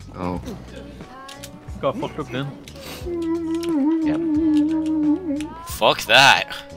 Oh. Got fucked up then. Yep. Fuck that.